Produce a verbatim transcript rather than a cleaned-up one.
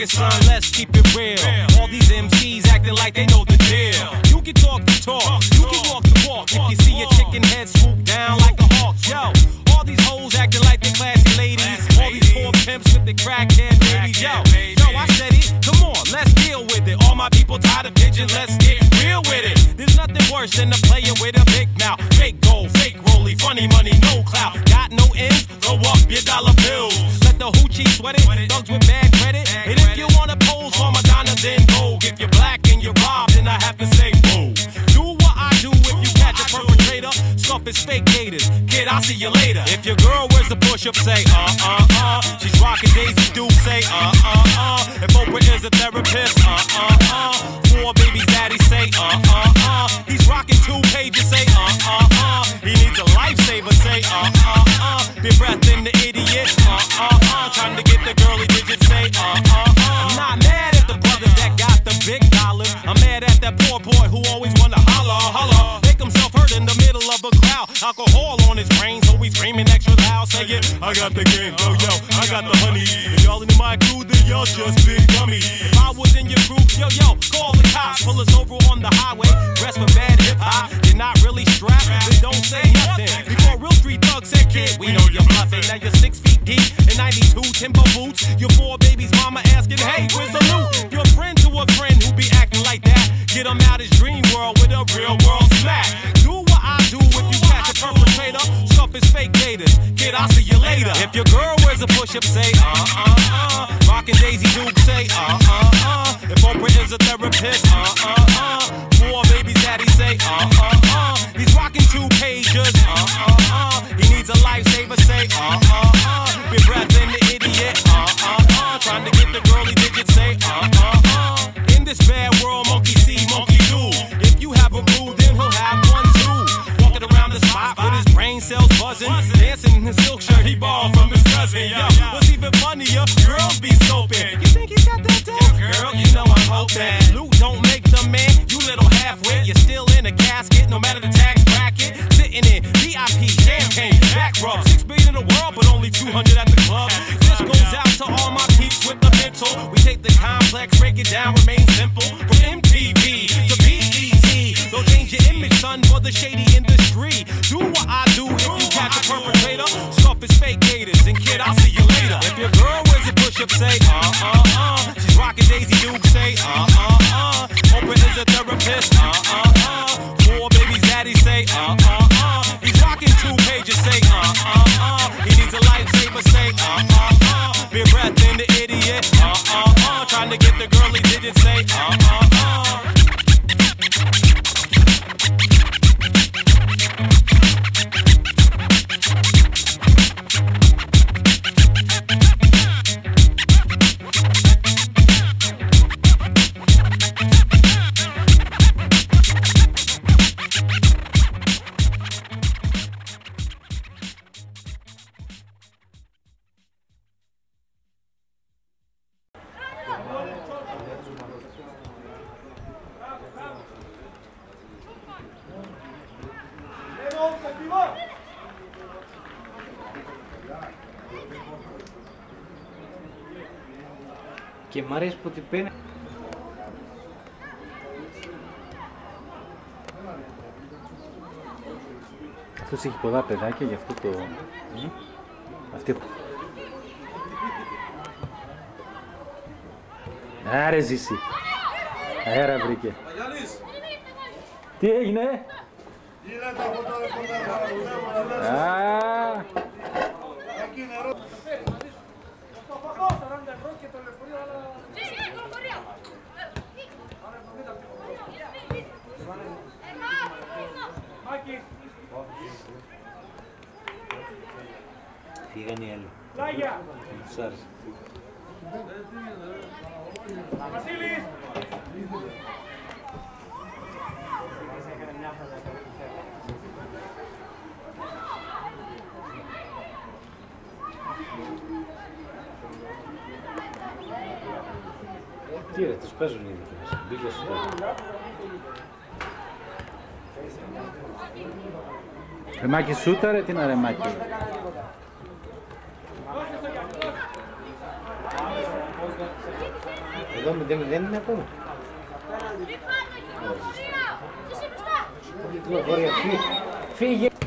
it, son, let's keep it real. All these M Cs acting like they know the deal. You can talk the talk, you can walk the walk. If you see a chicken head swoop down like a hawk, yo. All these hoes acting like they classy ladies. All these poor pimps with the crackhead babies, yo. Yo, I said it, come on, let's deal with it. All my people tired of bitching, let's get real with it. There's nothing worse than a player with a big mouth. Fake gold, fake rollie, funny money, no clout. Got no ends, throw up your dollar bills. Let the hoochie sweat it, thugs with bad credit. And if you wanna pose for Madonna, then vogue. If you're black and you're robbed, then I have to say boo. Do what I do if you catch a perpetrator. Scuff is fake gators, kid, I'll see you later. If your girl wears a push-up, say uh uh uh. She's rocking Daisy Duke, say uh uh uh. If Oprah is a therapist, uh uh uh. Four babies daddy, say uh uh uh. He's rocking two pages, say uh uh uh. He needs a lifesaver, say uh uh uh. Be breath in the idiot, uh uh uh. Trying to get the girly digits, say uh uh uh. I'm not mad at the brothers that got the big dollars. I'm mad at that poor boy who always wanna holler, holler. Make himself heard in the middle of a crowd. Alcohol on his brain, so he's screaming extra loud, saying, I got the game, yo, yo, I got the honey. If y'all in my crew, then y'all just big dummies. If I was in your crew, yo, yo, call the cops. Pull us over on the highway, dress for bad hip-hop. You're not really strapped, then don't say nothing. Before real street thugs said, kid, we know you're bluffing. Now you're six feet deep in ninety-two timber boots. Your four babies mama asking, hey, where's the loot? You're a friend to a friend who be acting like that. Get him out his dream world with a real world smack. Do what I do if you catch a perpetrator. Stuff is fake gators, kid, I'll see you later. If your girl wears a push-up, say uh uh uh. Rockin' Daisy Duke, say uh uh uh. If Oprah is a therapist, uh uh uh. Four babies daddy, say uh uh uh. He's rocking two pages, uh uh uh. He needs a lifesaver, say uh uh uh. Be breath in the idiot, uh uh uh. Trying to get the girly digits, say uh uh uh. In this bad world, monkey see, monkey do. If you have a boo, then he'll have one too. Walking around the spot with his brain cells buzzing, dancing in his silk shirt he borrowed from his cousin. Yo, what's even funnier? Girls be scoping. You think he's got that dope? Girl, you know I'm hoping. Loot don't make the man. You little halfwit. You're still in a casket, no matter the tax bracket. Sitting in V I P, champagne, back rub. Six billion in the world, but only two hundred at the club. This goes out to all my peeps with the mental. We take the complex, break it down, remain simple. From M T V to B E T. Don't change your image, son, for the shady industry. Do what I do if you catch a perpetrator. Stuff is fake gators, and kid, I'll see you later. If your girl wears a push-up, say uh uh uh. She's rocking Daisy Duke, say uh uh uh. Oprah is a therapist, uh uh uh. Four babies daddy, say uh uh uh. He's rocking two pages, say uh uh uh. He needs a lifesaver, say uh uh uh. Be breath in the idiot, uh uh uh. Trying to get the girly digits, say uh uh uh. Και μ' αρέσει που την παίρνει. Αυτός έχει πολλά παιδάκια, γι' αυτό το... Mm? Αυτή... Άρε ζήσει. Αέρα βρήκε. Τι έγινε? Α. Φύγανε οι άλλοι. Λάγια! Τους άρεσε. Βασίλης! Τι ρε, τους παίζουν ήδη και μας. Μπήκε στους παίζουν. Ρεμάκι σούταρε, τι να ρεμάκι. Εδώ δεν, δεν είναι ακόμα. Φύγε.